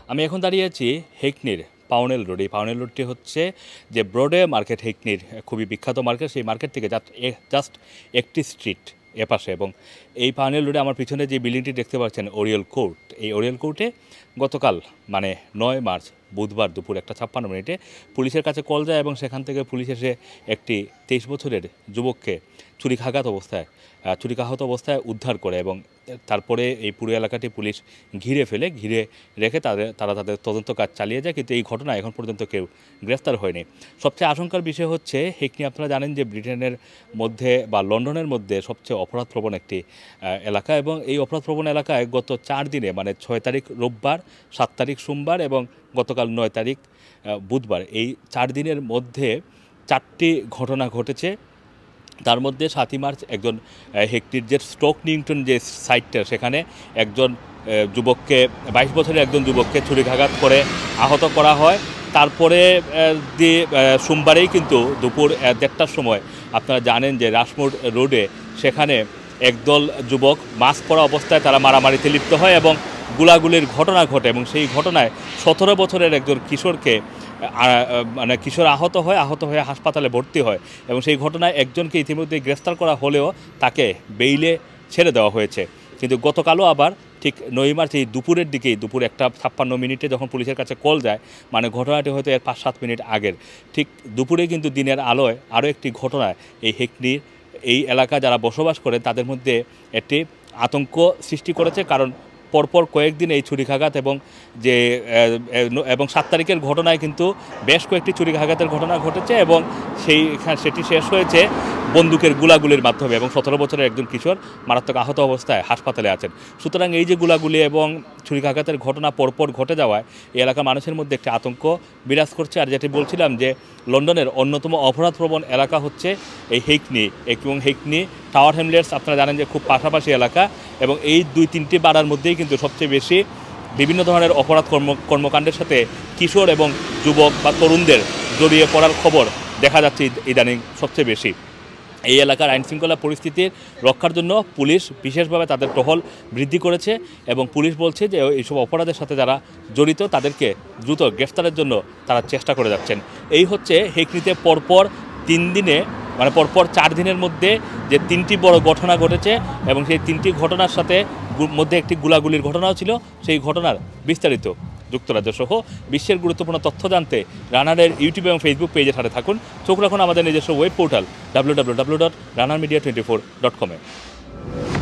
আমি এখন দাঁড়িয়ে আছি হেকনির পাউনেল রোড। এই পাউনেল রোডটি হচ্ছে যে ব্রডওয়ে মার্কেট, হেকনির খুবই বিখ্যাত মার্কেট। সেই মার্কেট থেকে জাস্ট একটি স্ট্রিট এপাশে, এবং এই পাউনেল রোডে আমার পিছনে যে বিল্ডিংটি দেখতে পাচ্ছেন ওরিয়েল কোর্ট, এই ওরিয়েল কোর্টে গতকাল মানে 9 মার্চ বুধবার দুপুর 1:56 মিনিটে পুলিশের কাছে কল যায় এবং সেখান থেকে পুলিশ এসে একটি 23 বছরের যুবককে ছুরিকাহত অবস্থায় উদ্ধার করে, এবং তারপরে এই পুরো এলাকাটি পুলিশ ঘিরে রেখে তারা তাদের তদন্ত কাজ চালিয়ে যায়। কিন্তু এই ঘটনা এখন পর্যন্ত কেউ গ্রেফতার হয়নি। সবচেয়ে আশঙ্কার বিষয় হচ্ছে হেকনি, আপনারা জানেন যে ব্রিটেনের মধ্যে বা লন্ডনের মধ্যে সবচেয়ে অপরাধপ্রবণ একটি এলাকা, এবং এই অপরাধপ্রবণ এলাকায় গত 4 দিনে মানে 6 তারিখ রোববার, 7 তারিখ সোমবার এবং গতকাল 9 তারিখ বুধবার, এই 4 দিনের মধ্যে 4টি ঘটনা ঘটেছে। তার মধ্যে 7 মার্চ একজন হেকনির যে স্টোক নিউটন যে সাইটটা, সেখানে একজন যুবককে 22 বছরের একজন যুবককে ছুরিকাঘাত করে আহত করা হয়। তারপরে সোমবারেই কিন্তু দুপুর 1:30টার সময় আপনারা জানেন যে রাশমোর রোডে সেখানে একদল যুবক মাস্ক পরা অবস্থায় তারা মারামারিতে লিপ্ত হয় এবং গুলাগুলির ঘটনা ঘটে, এবং সেই ঘটনায় 17 বছরের একজন কিশোর আহত হয়ে হাসপাতালে ভর্তি হয়, এবং সেই ঘটনায় একজনকে ইতিমধ্যে গ্রেফতার করা হলেও তাকে বেইলে ছেড়ে দেওয়া হয়েছে। কিন্তু গতকালও আবার ঠিক 9 মার্চ এই দুপুরের দিকেই, দুপুর 1:56 মিনিটে যখন পুলিশের কাছে কল যায়, মানে ঘটনাটি হয়তো এর 5-7 মিনিট আগের, ঠিক দুপুরে কিন্তু দিনের আলোয় আরও একটি ঘটনায় এই হেকনির এই এলাকা যারা বসবাস করে তাদের মধ্যে একটি আতঙ্ক সৃষ্টি করেছে। কারণ পরপর কয়েকদিন এই ছুরিকাঘাত এবং 7 তারিখের ঘটনায় কিন্তু বেশ কয়েকটি ছুরিকাঘাতের ঘটনা ঘটেছে, এবং সেটি শেষ হয়েছে বন্দুকের গুলাগুলির মাধ্যমে, এবং 17 বছরের একজন কিশোর মারাত্মক আহত অবস্থায় হাসপাতালে আছেন। সুতরাং এই যে গুলাগুলি এবং ছুরিকাঘাতের ঘটনা পরপর ঘটে যাওয়ায় এই এলাকার মানুষের মধ্যে একটি আতঙ্ক বিরাজ করছে। আর যেটি বলছিলাম যে লন্ডনের অন্যতম অপরাধপ্রবণ এলাকা হচ্ছে এই হেকনি, এবং হেকনি টাওয়ার হ্যামলেটস আপনারা জানেন যে খুব পাশাপাশি এলাকা, এবং এই 2-3টি পাড়ার মধ্যেই কিন্তু সবচেয়ে বেশি বিভিন্ন ধরনের অপরাধ কর্মকাণ্ডের সাথে কিশোর এবং যুবক বা তরুণদের জড়িয়ে পড়ার খবর দেখা যাচ্ছে ইদানিং সবচেয়ে বেশি। এই এলাকার আইনশৃঙ্খলা পরিস্থিতির রক্ষার জন্য পুলিশ বিশেষভাবে তাদের টহল বৃদ্ধি করেছে, এবং পুলিশ বলছে যে এইসব অপরাধের সাথে যারা জড়িত তাদেরকে দ্রুত গ্রেফতারের জন্য তারা চেষ্টা করে যাচ্ছেন। এই হচ্ছে হেকনিতে পরপর 3 দিনে মানে পরপর 4 দিনের মধ্যে যে 3টি বড় ঘটনা ঘটেছে, এবং সেই 3টি ঘটনার সাথে মধ্যে একটি গুলাগুলির ঘটনাও ছিল। সেই ঘটনার বিস্তারিত যুক্তরাজ্য সহ বিশ্বের গুরুত্বপূর্ণ তথ্য জানতে রানারের ইউটিউব এবং ফেসবুক পেজের সাথে থাকুন। চোখ রাখুন আমাদের নিজস্ব ওয়েব পোর্টাল www.runnermedia24.com-এ।